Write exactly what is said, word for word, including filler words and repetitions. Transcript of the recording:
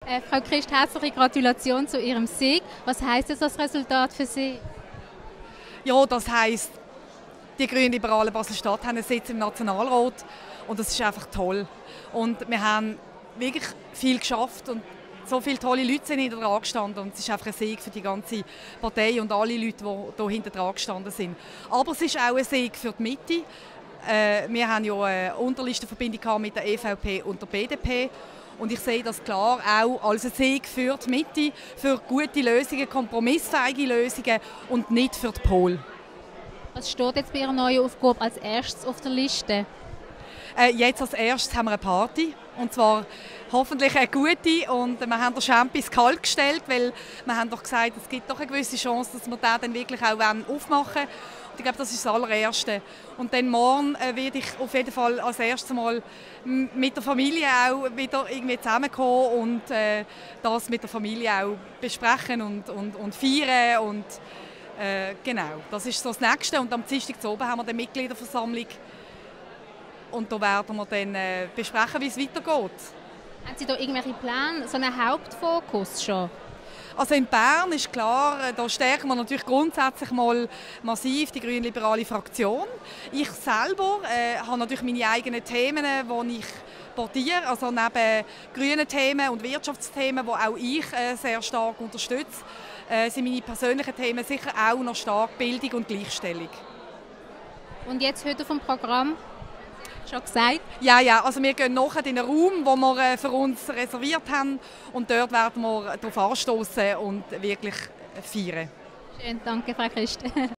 Äh, Frau Christ, herzliche Gratulation zu Ihrem Sieg. Was heisst das als Resultat für Sie? Ja, das heisst, die Grünliberalen Basel-Stadt haben einen Sitz im Nationalrat und das ist einfach toll. Und wir haben wirklich viel geschafft und so viele tolle Leute sind hinter dran gestanden und es ist einfach ein Sieg für die ganze Partei und alle Leute, die hier hinter dran gestanden sind. Aber es ist auch ein Sieg für die Mitte. Äh, wir haben ja eine Unterlistenverbindung mit der E V P und der B D P. Und ich sehe das klar auch als ein Sieg für die Mitte, für gute Lösungen, kompromissfähige Lösungen und nicht für die Pol. Was steht jetzt bei Ihrer neuen Aufgabe als erstes auf der Liste? Äh, jetzt als erstes haben wir eine Party. Und zwar hoffentlich eine gute. Und wir haben den Champions kalt gestellt, weil wir haben doch gesagt, es gibt doch eine gewisse Chance, dass wir den dann wirklich auch aufmachen wollen. Ich glaube, das ist das allererste. Und dann morgen äh, werde ich auf jeden Fall als erstes Mal mit der Familie auch wieder irgendwie zusammenkommen und äh, das mit der Familie auch besprechen und, und, und feiern. Und, äh, genau, das ist so das Nächste. Und am Dienstag oben haben wir die Mitgliederversammlung. Und da werden wir dann äh, besprechen, wie es weitergeht. Haben Sie da irgendwelche Pläne, so einen Hauptfokus schon? Also in Bern ist klar, da stärken wir natürlich grundsätzlich mal massiv die grünliberale Fraktion. Ich selber äh, habe natürlich meine eigenen Themen, die ich portiere, also neben grünen Themen und Wirtschaftsthemen, die auch ich äh, sehr stark unterstütze, äh, sind meine persönlichen Themen sicher auch noch stark Bildung und Gleichstellung. Und jetzt heute vom Programm? Schon gesagt? Ja, ja, also wir gehen nachher in einen Raum, den wir äh, für uns reserviert haben und dort werden wir darauf anstoßen und wirklich feiern. Schön, danke Frau Christ.